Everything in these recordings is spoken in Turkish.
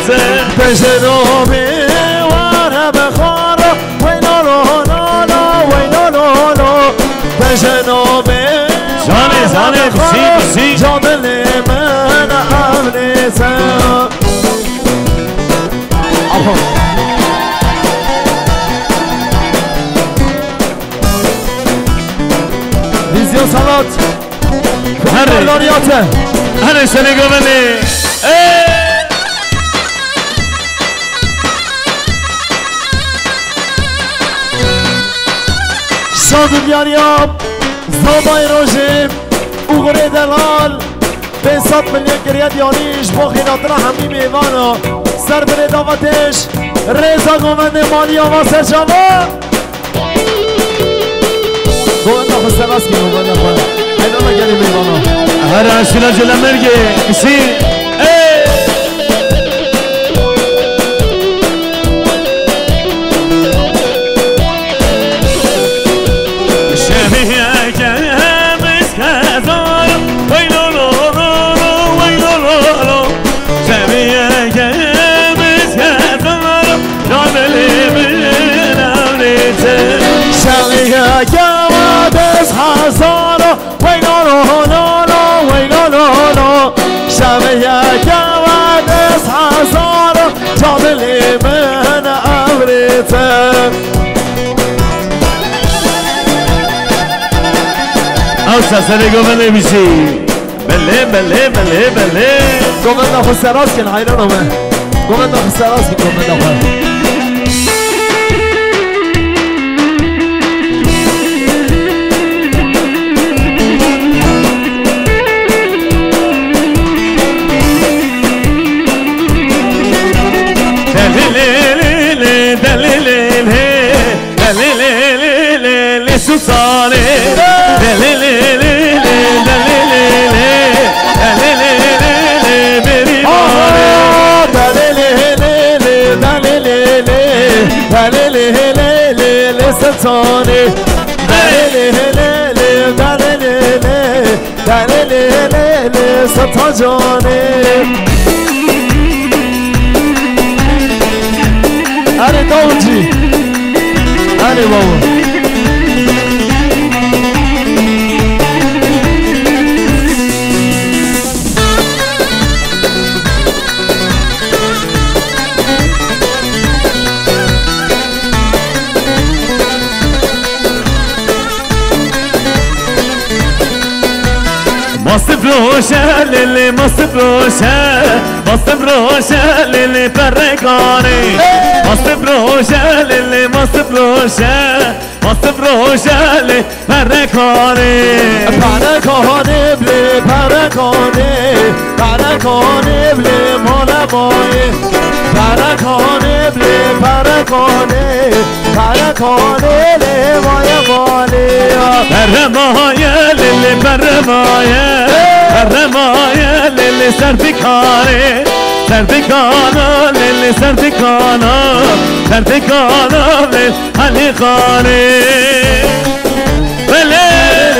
نمریته تجربه واره بخاره ویلا لا لا لا ویلا لا لا تجربه زانه بسی جامل من امریته ویزیون سالات هر هر سنه گوونه شاد بیاریاب زابای روژیم اوگره دلال 500 میلیون گریه دیانیش با خیلاتنا همی میوانا سر بره دعوتش رضا گومند مالی آوا سرجاوا گومند آخو سلاس کی گومند آخو اینا نگری میوانا هر اشکلا جلو مرگه کسی هزارو ویلا لا لا لا ویلا لا لا شب یکم از هزارو جامل من امریته او سسره گومنه بیشی بله بله بله بله گومنده خود سراز کن حیرانمه گومنده خود سراز کن گومنده خود سوسانه دلی لی لی دلی لی لی بری ماره دلی لی دلی لی سوسانه دلی لی ستا جانه اره داوجی اره بابا مصب روشه لیلی مصب روشه مصب روشه لیلی پرکانی مصب روشه لیلی مصب روشه مصب روشه لیلی پرکانی پرکانی بلی پرکانی پرکانی بلی مال مایی پرکانی بلی پرکانی پرکانی لی مای مالی پرمایه لیلی پرمایه پرمایه لیلی سرفکانه سرفکانا لیلی سرفکانا سرفکانا لیلی حلی خانه بله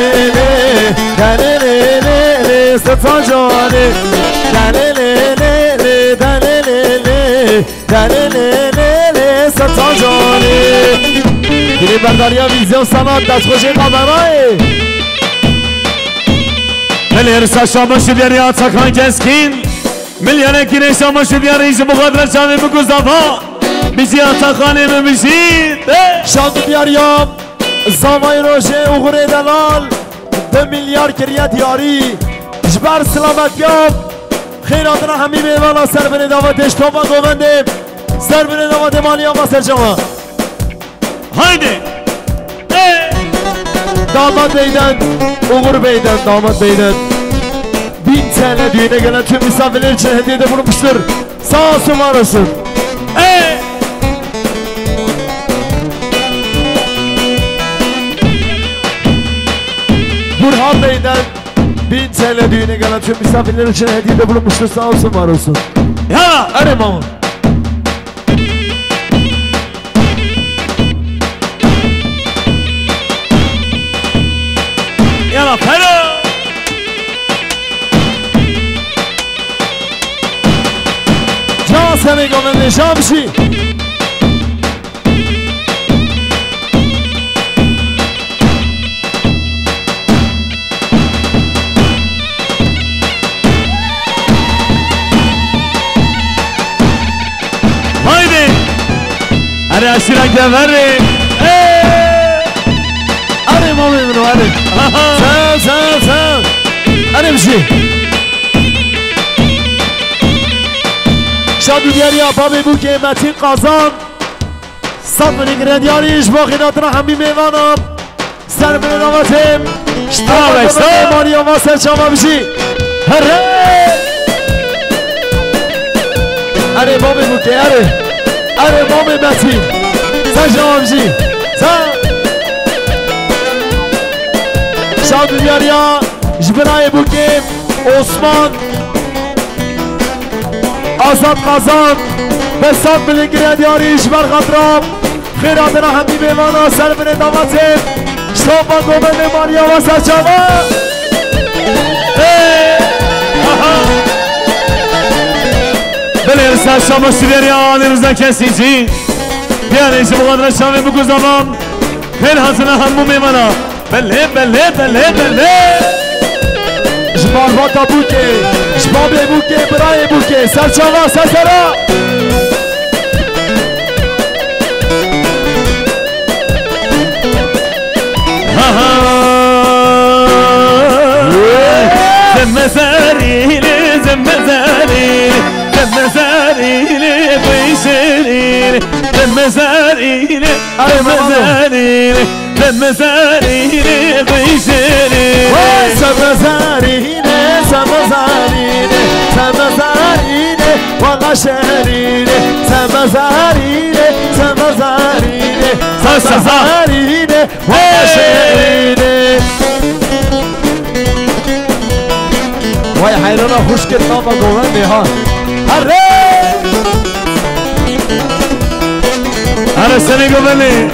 دلیلی ستا جانه دلیلی دلیلی ستا جانه گیری برداریا ویزیون سنات دست خوشی قابرای بله رسا شما شدیاری آتاکان گسکین میلیونه گیری شما شدیاری ایش مقادر شامی بگوزافا بیشی آتاکانی بمیشید شاد بیاریم زامای روشه اغره دلال 2 میلیار گریه دیاری جبر سلامت بیاب خیراتنا همی میوانا سر بین دعوتش توبا گوونده سر بین دعوت مالی آقا سر جمع هایده داماد بیدن اغر بیدن داماد بیدن 1000 sene düğüne gelen tüm misafirler için hediyede bulunmuştur. Sağ olsun var olsun. Burhan Bey'den 1000 TL düğüne gelen tüm misafirler için hediyede bulunmuştur. Sağ olsun var olsun. Ya! Hadi mamam. Yalla Fero! Can seni همه گامنده شامشی اره اشتراک داره اره ما میمونو اره سم اره بشی شادو دیاری آبا بو که متین قازان صد منی دیاریش با خیلاتنا همی میوانم سر من نامتیم شتاب ماریا واسه شما بشی هره اره ما بو که اره بام متین سر شما بشی شادو دیاریا جبرای بوکیم عثمان آزاد قازان به صد ملیگری دیاری جبر خطرام خیراتنا همی بیوانا سر من دامتیم شما گومن ماریا و سرچاوا بله ارسال شما سیبریان امروزن کسی چی بیانه ایشی مقادر شامه بگذامم خیل حسنا همو میمانا بله بله بله بله جبار باتا بوکه جباب بوکه برای بوکه سرچاوا سرسرا زمزاريني زمزاريني زمزاريني بيشريني زمزاريني زمزاريني زمزاريني بيشريني زمزاريني زمزاريني زمزاريني والله شريني زمزاريني زمزاريني زمزاريني والله شريني وای حیرانا خوش که نام گوهنده ها هره هره سنی گوهنده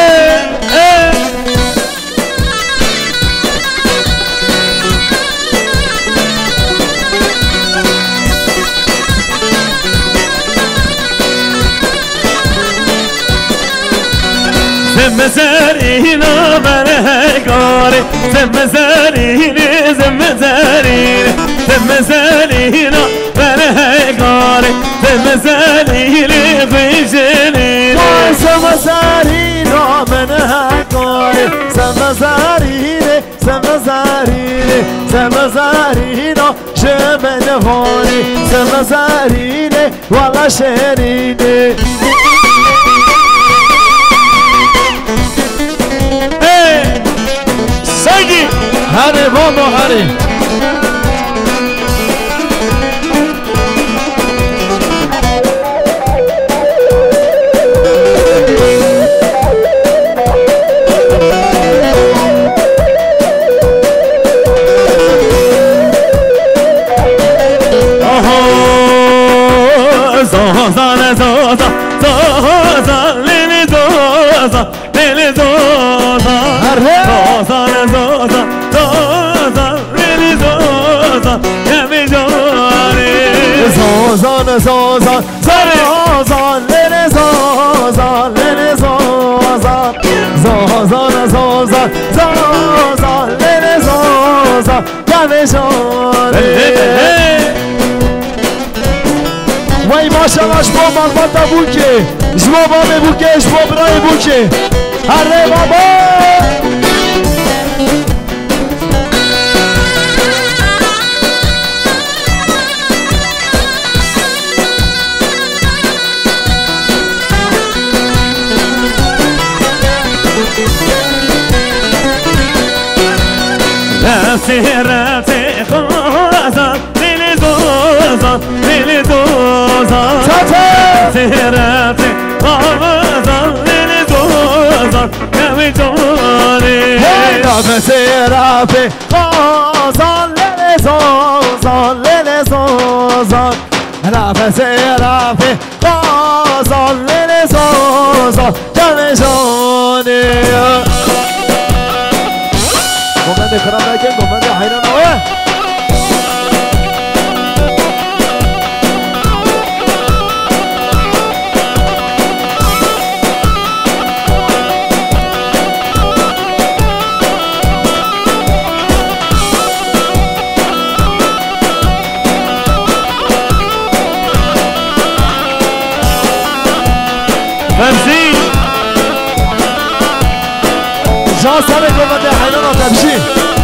زمزارينا برهكاري زمزاريني زمزاريني زمزارينا برهكاري زمزاريني بيجني زمزارينا برهكاري زمزاريني زمزاريني زمزارينا جمل هوني زمزاريني والله شريني هره بابا هره زازا زازا زازا لیلی زازا لیلی زازا زازا زازا زازا لیلی زازا کمی جانی زازا زازا زازا لیلی زازا لیلی زازا زازا زازا زازا لیلی زازا کمی جانی وای ماشاءالله شما مربوطه بوکه شما بابه بوکه شما برای بوکه هره بابا رفتی رفتی خوزا لیلی زوزا لیلی زوزا رفتی رفتی خوزا لیلی زوزا کمی جانی رفتی رفتی خوزا لیلی زوزا لیلی زوزا رفتی رفتی خوزا لیلی زوزا کمی جانی گمنده کرم نکن گمنده حیران آوه فمزي جا سر گفته حیران تبشی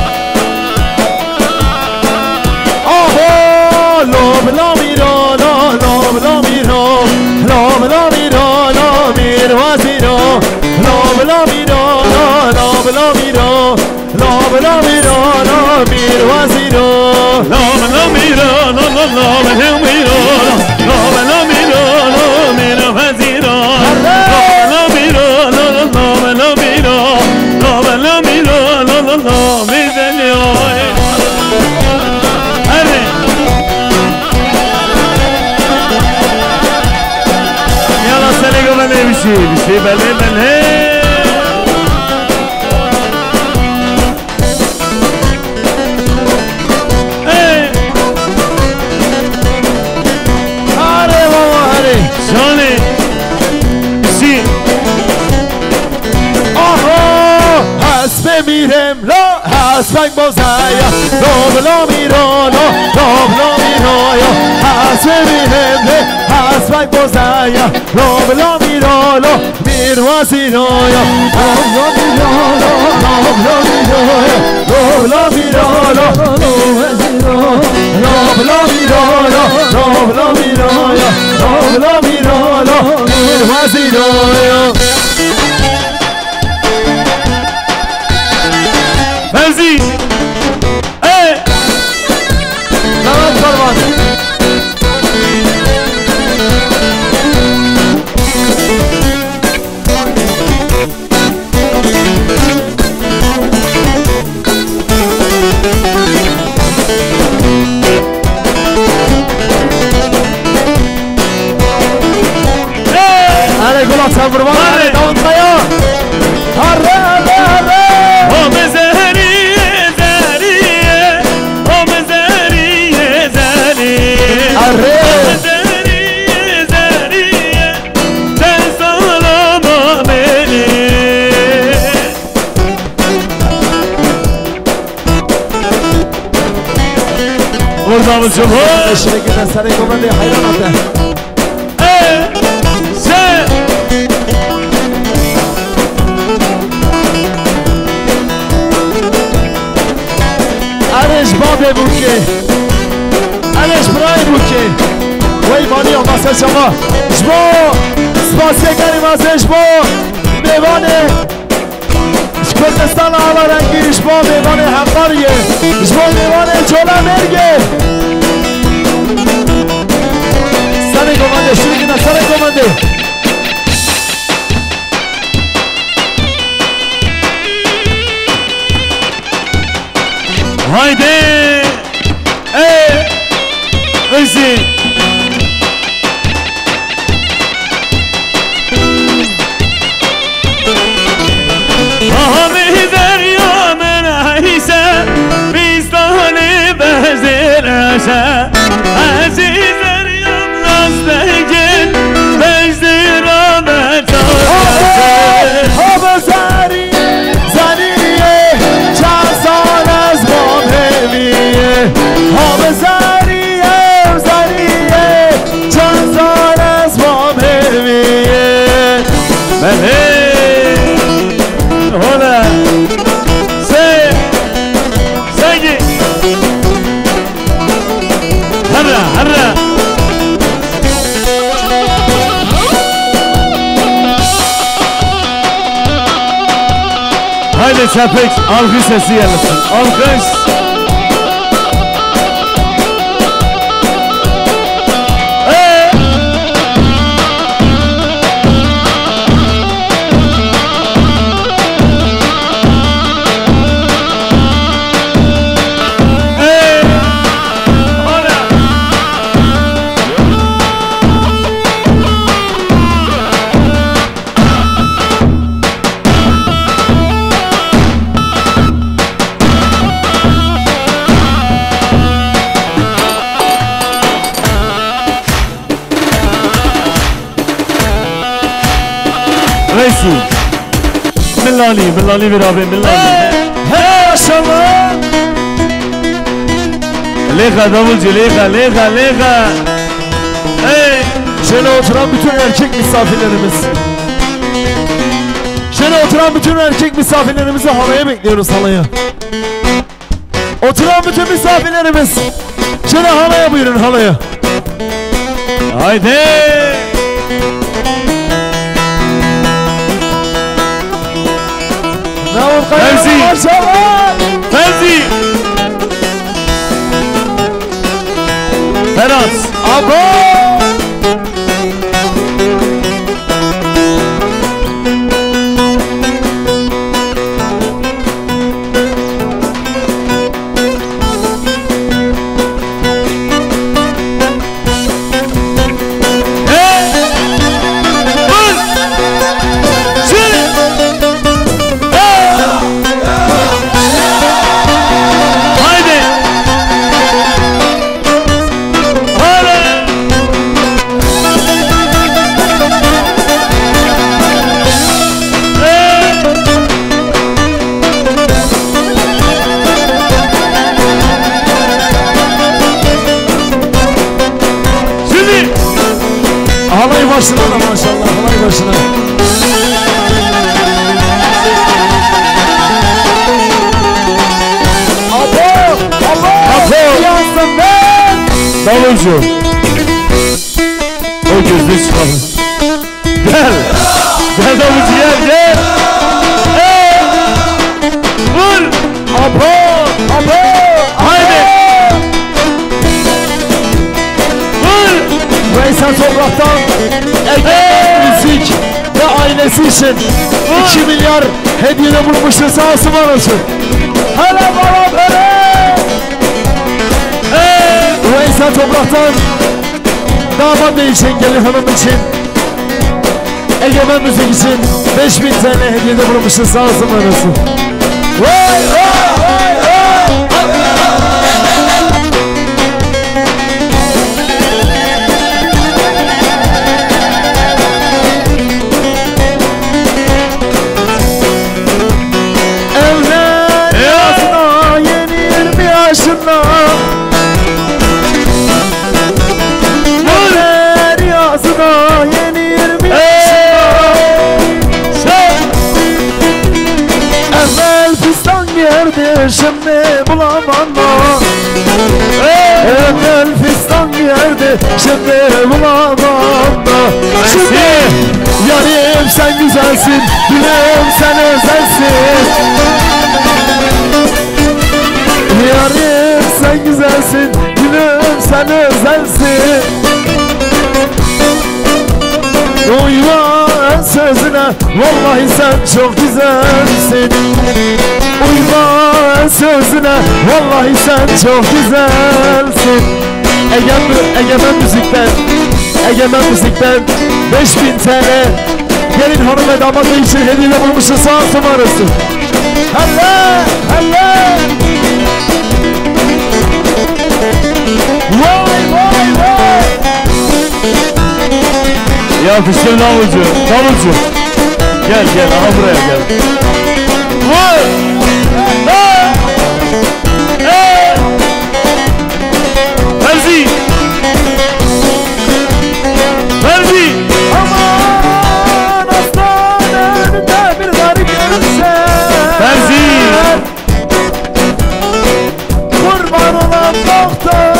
آها لابلا میرا لابلا میرا لابلا میرا لامیر وزیرا لابلا میرا لابلا میرا لابلا میرا لامیر وزیرا لابلا میرا لابلا میرا لابلا میرا لامیر وزیرا لابلا میرا لابلا میرا لابلا میرا لابلا میرا بشي بله بله هاره بابا هاره شانه بشي آها حسب میرم لا حسبک بازایا لابلا میرا لابلا میرا یا حسب میرم حسبک بازایا لابلا میرا لا میر وزیرا یا لابلا میرا لابلا میرا لابلا میرا لابلا میرا لابلا میرا لابلا میرا لا میر وزیرا یا فوزی نمت فرمان هره گلا تبرمان هره دان خیا هره هره هره Buradan çubuk eşine giden seni komandı hayran oldu sen Arış babe buke Arış bray buke Vay mani olmazsa şama Şbo Spasiye karimazı şbo Mevane Kurdistan ağla rengi şbo mevane hemkariye Şbo mevane çola merge Seni komande şurikine seni komande Haydi Kızı Ahami derya men ahise Bizdanı bezir aşa Aziz deryam nazdegin Bezdir ahmet ağrısı Hava zariye Zariye Çazan az bohemiye Hava zariye Zariye Çazan az bohemiye Beni Hola Segi Harra harra Haydi çapek alkış sesi gelsin alkış رئيسي ملالي ملالي برابي ملالي Hey şama ليخا davulcu ليخا ليخا ليخا Şöyle oturan bütün erkek misafirlerimiz Şöyle oturan bütün erkek misafirlerimizi halaya bekliyoruz, halaya. Oturan bütün misafirlerimiz şöyle halaya buyurun, halaya. Haydi. Fevzi. Maşallah. Fevzi. Ferhat. Abo. Halay başına da maşallah, halay başına. Abo, abo, yansın ben. Davulcu. O gözlüğü çıkalım. Gel. Gel davulcu, gel, gel. Vur. Abo, abo. Haydi. Vur. Veysel Toprak'tan Ege Müzik ve ailesi için 2 milyar hediyede bulunmuştur, sağ olsun var olsun. Hele bana hele. Veysel Toprak'tan damat bey için, gelin hanım için, Egemen Müzik için 5000 TL hediyede bulunmuştur, sağ olsun var olsun. Vay vay vay vay. Şimdi bulamam evvel fistan yerdi, şimdi bulamam şimdi yarim sen güzelsin, gülüm sen özelsin, yarim sen güzelsin, gülüm sen özelsin. Uyma sözüne, vallahi sen çok güzelsin. Uyma sözüne, vallahi sen çok güzelsin. Egemen Müzik'ten, Egemen Müzik'ten 5000 TL gelin hanım ve damat bey için hediye bulmuşsun, sağ olsun var olsun. Helle, helle. Vay vay vay. Ya fışkın davulcu, davulcu. Gel gel, aha buraya gel. Vur! Fevzi! Fevzi! Aman hastanede bir garip görürse Fevzi! kurban olan doktor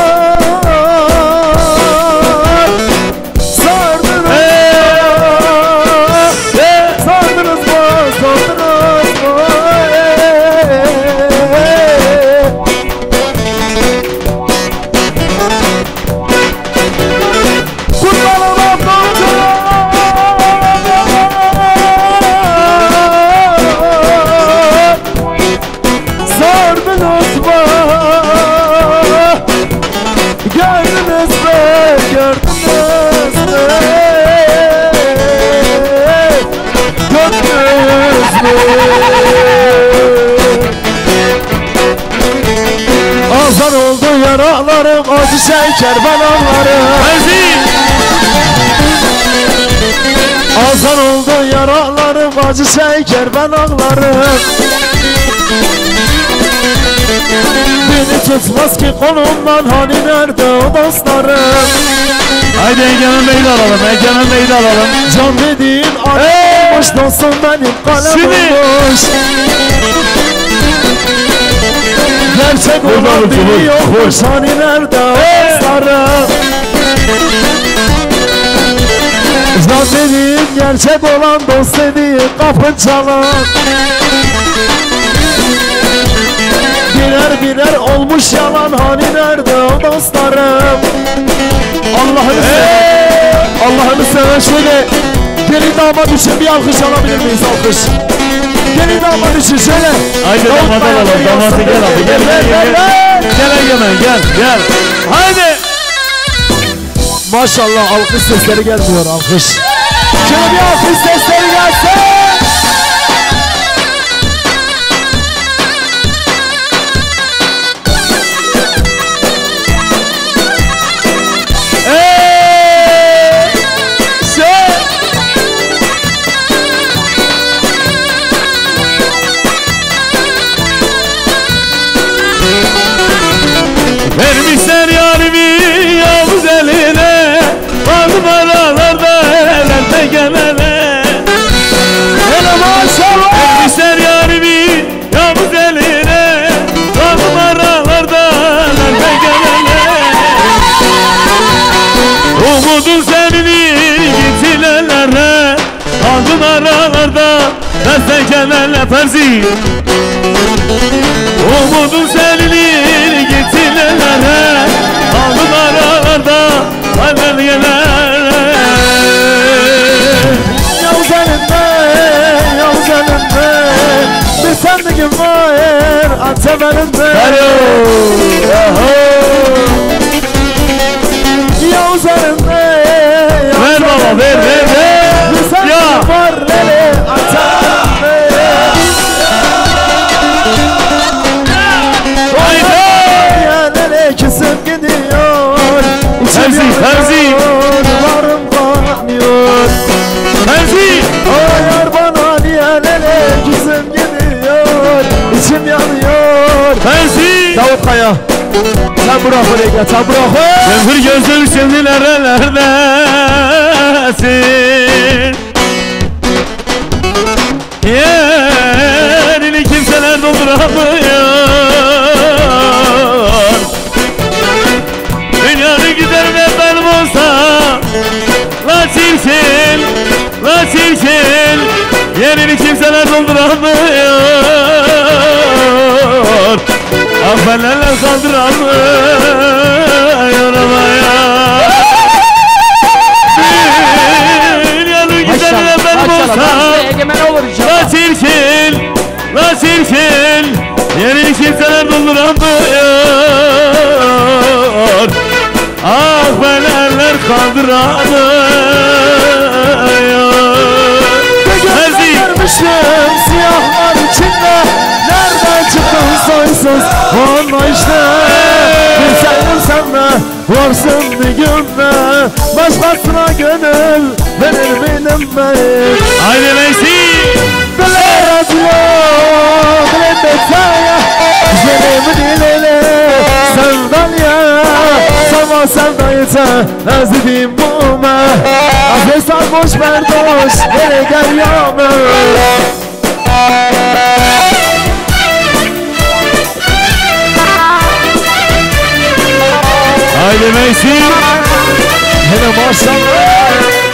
azan oldu yaralarım, acı şeker ben anlarım. Azan oldu yaralarım, acı şeker ben anlarım. Beni tutmaz ki kolumdan, hani nerede o dostlarım? Haydi Egemen Bey'i de alalım, Egemen Bey'i de alalım. Can dediğin olmuş dostum benim kalem olmuş. Gerçek olan biri yokmuş hani nerede dostlarım. Can dediğin gerçek olan dost dediğin kapın çalar. Birer birer olmuş yalan hani nerede o dostlarım. Allah'ını seven, Allah'ını seven şöyle gelin damat için bir alkış alabilir miyiz? Alkış. Gelin damat için şöyle. Haydi damat alalım, damatı gel abi, gel gel gel. Gel Egemen, gel. Haydi. Maşallah alkış sesleri gelmiyor, alkış. Şöyle bir alkış sesleri gelsin. Vermişler yarimi Yavuz eline, vardım aralarda elende gelene. Hele maşallah. Vermişler yarimi Yavuz eline, vardım aralarda elende gelene. Umudun senini gitilelere, kaldım aralarda ben gelenle Ferzi. Umudun senini gitilelere, kaldım aralarda ben gelene. Yavuz elinde, Yavuz elinde, bir sendiğim var Antep elinde. Yavuz elinde, ver baba, ver. bir sendiğim var Antep elinde. Kesin gidiyor, Ferzi. Varım kanıyor. Ferzi. O yar bana niye lele kesin gidiyor, içim yanıyor. Ferzi. Davut Kaya, sen bırak oraya gel, sen bırak. Zefir gözlüm şimdi nerelerdesin? Yerini kimseler dolduramıyor. Dünyanın gider ve benim olsa, la çirkin, yerini kimseler dolduramıyor. Affederler kaldıramıyor ama ya. Dünyanın gider ve benim olsa, la çirkin, yerini kimseler dolduramıyor. Ah ben eller kaldıramıyor. Gözler vermişim siyahlar içinde, nereden çıktın soysuz anlayışta. Bilseydim sen de varsın bir günde, başkasına gönül verir miydim ben? Haydi Meysi. Bile razıyor, bile betaya, jenemi dilele, sevdalya. Sama sevdayıca, ezdiğim mume, azı sarhoş berdoş, nereye gel yağmur. Haydi Meysi. Hele maşallah.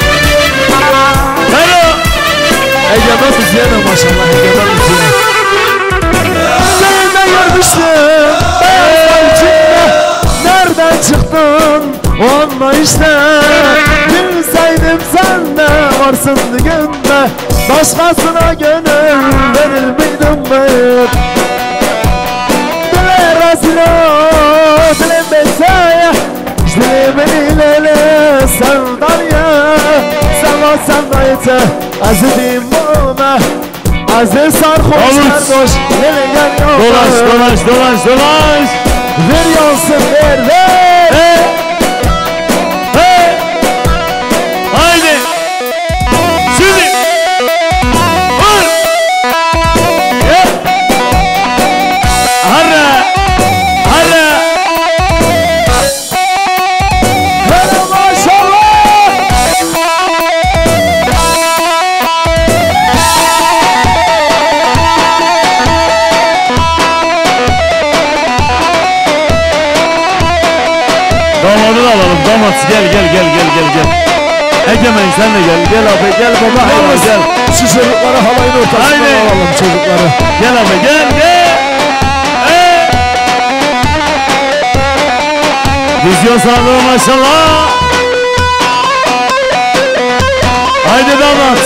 Hello. Egemen müziğine maşallah, Egemen müziğine. Seni de görmüştüm, beyazlar içinde, nereden çıktın o anlayışta. Bilseydim sen de varsın günde, başkasına gönül verir miydim ben? Dile razilo, dile mesaya, dile beni lele sevdaya. Sana sevdayıca, azizim mume, aziz sarhoş sarhoş, lele gel yolda. Dolaş. Ver yansın, ver. Haydi. Şimdi. Vur. Harra. Hele maşallah. damat gel. Egemen sen de gel abi gel baba hayvan gel. Şu çocukları halayın ortasına alalım çocukları. Gel abi gel. Vizyon sağlığı maşallah. Haydi damat.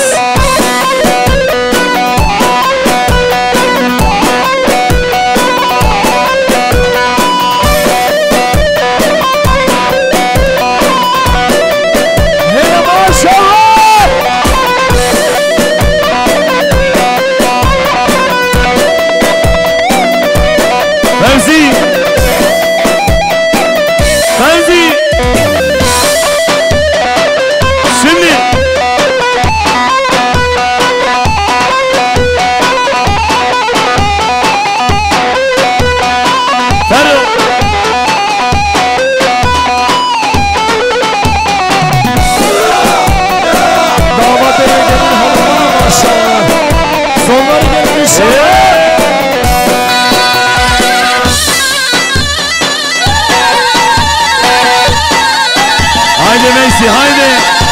Haydi.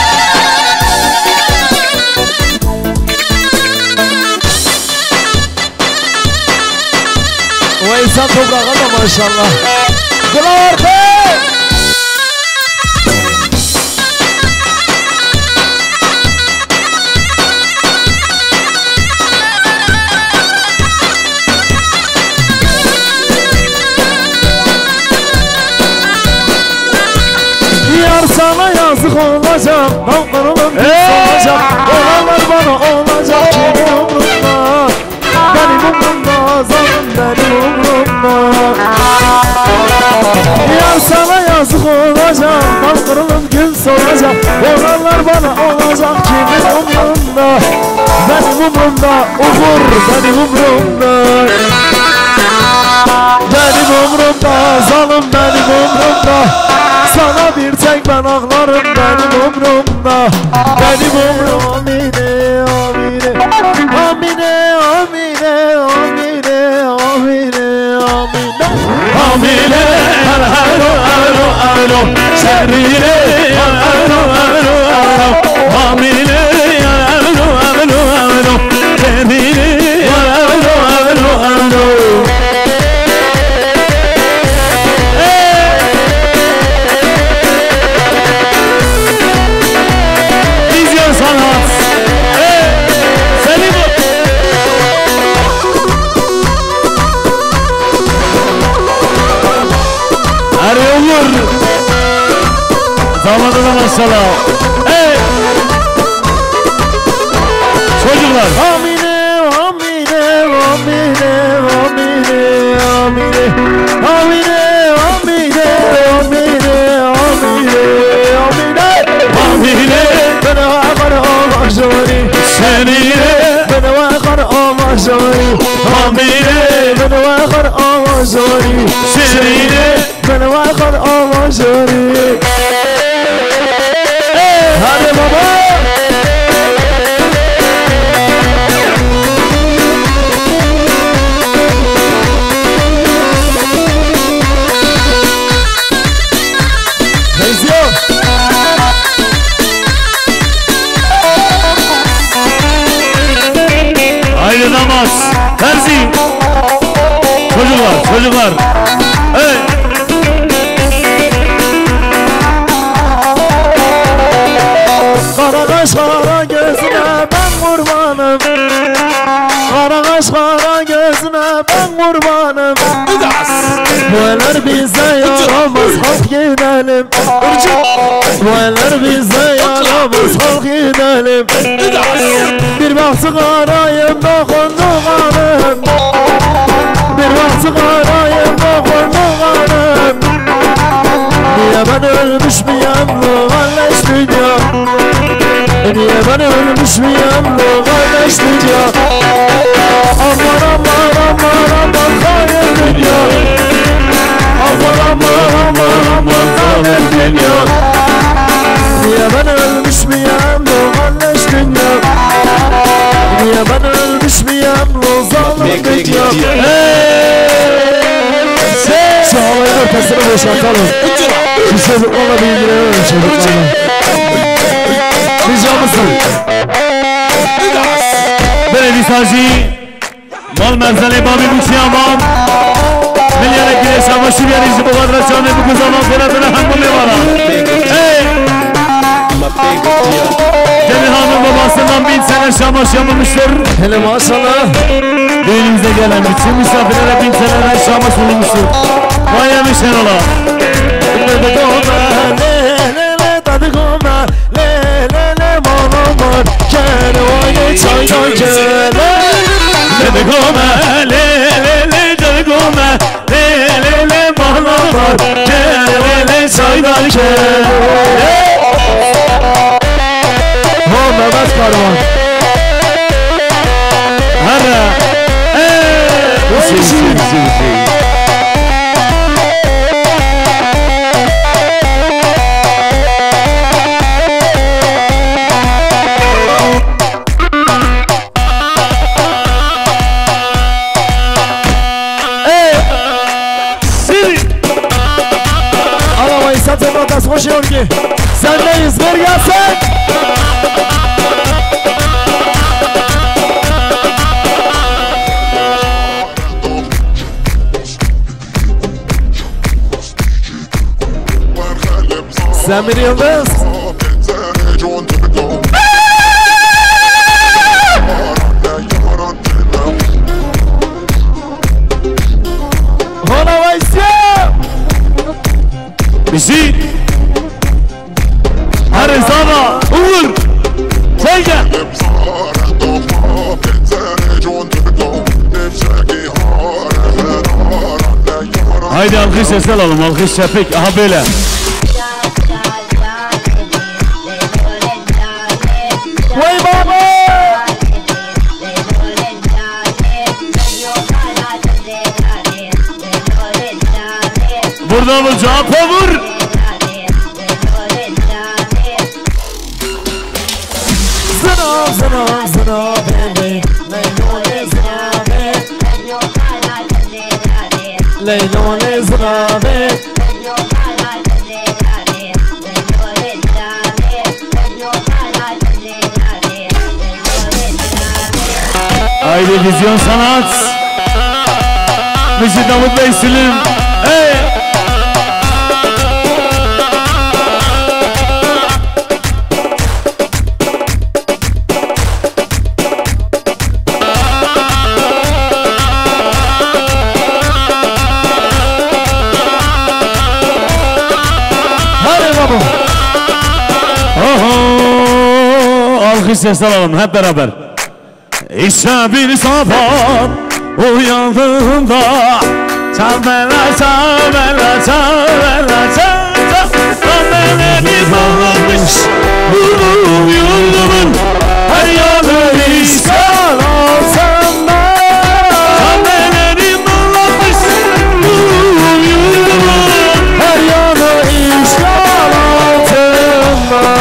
O insan toprağa da maşallah. Kılar be! Sana yazık olacak, dallarımın olacak. Olanlar bana olacak kimin umrunda? Benim umrumda, zalim benim umrumda. Yar sana yazık olacak, dallarımın gün solacak. Olanlar bana olacak kimin umrunda? Benim umrumda, uğur benim umrumda. Benim umrumda, zalim benim umrumda. Sana bir tek ben ağlarım benim umrumda. Benim umrum amine amine. Amine amine amine amine amine. Amine alo şerine alo amine alo şerine alo Damadı da maşallah. Çocuklar. Amine amine amine amine amine amine amine amine amine amine bana akar amajori senine bana akar amajori amine bana akar amajori senine bana akar amajori. Hadi baba. Haydi namaz. Terzi. Çocuklar. Hey. Kara kaş kara gözüne ben kurbanım. Kara kaş kara gözüne ben kurbanım. Bu eller bize yaramaz halk gidelim. Bu eller bize yaramaz halk gidelim. Bir baktık arayım dokunduk hanım. Bir baktık arayım dokunduk hanım. Niye ben ölmüş müyem bu kardeş dünya? Niye ben ölmüş müyem bu kardeş dünya? Aman aman aman aman hayır dünya. Aman aman aman aman hayır dünya. Niye ben ölmüş müyem bu kardeş dünya? Niye ben ölmüş müyem bu zalim dünya? Çağlayın sesini boşaltalım. Şu çocuklarla bir indirelim çocuklarla. Rica mısın? Böyle sacı mal merzali babi bu çiyaman milyara güneş amaşı bir yarıcı bu kadar çağını bu zaman fırlatına hanımı var. Cemil Hanım babasından 1000 sene şamaş yapılmıştır. Hele maşallah. Düğünümüze gelen bütün misafirlere 1000 seneden şamaş bulunmuştur. Vay yemiş Şenola. Tadı goma, le le le tadı goma, le le le manaman, kere vay çaydan kere. Tadı goma, le le le tadı goma, le le le manaman, kere le çaydan kere. Mehmet Karvan. Hara. Alamayı satın atas hoş yorgi. Sendeyiz ver gelsen. Samir Yıldız. Hola Vaysya. Bizi Arizona Uğur sen gel. Haydi alkış sesler alalım, alkış şefik, aha böyle. Vay baba. Burada mı cevap vur? Zınav zınav zınav baby. Leylone zınav. Haydi vizyon sanat. Müjde Davut Bey Sülüm. Hey! Hadi baba. Oho! Alkış sesler alalım hep beraber. İşte bir sabah uyandığımda çambela çambela çambela çambela bir bağlamış yurdumun her yanı işgal altında çambela bir bağlamış yurdumun Her yanı işgal altında.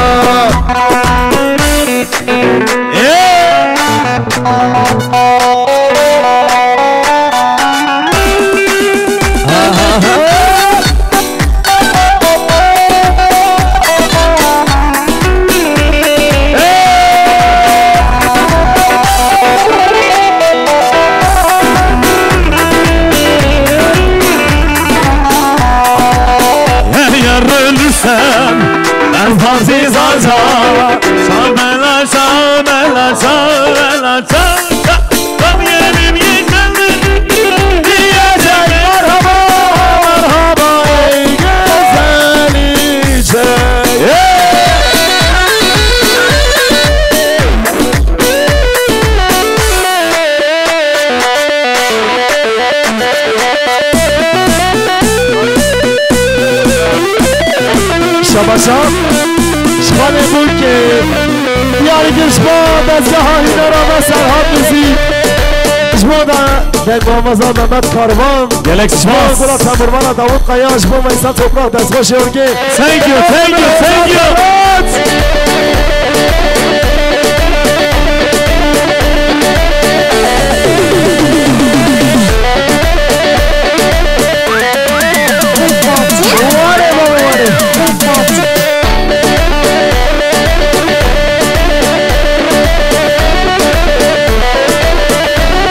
Ben Aziz Aca Çamela çamela çamela çamela Tam yerim yeşildir diyecek Merhaba merhaba ey güzelice. Şabaşam Şhane Bulke Diyarı Girşba Dezgaha Hünera ve Serhat Müzik Jmoda Degmamaz'a Mehmet Karvan Gelek Şmas Kula Temurvana Davut Kaya Jmo Veysel Toprak Dezgaşı Örge Thank you, thank you, thank you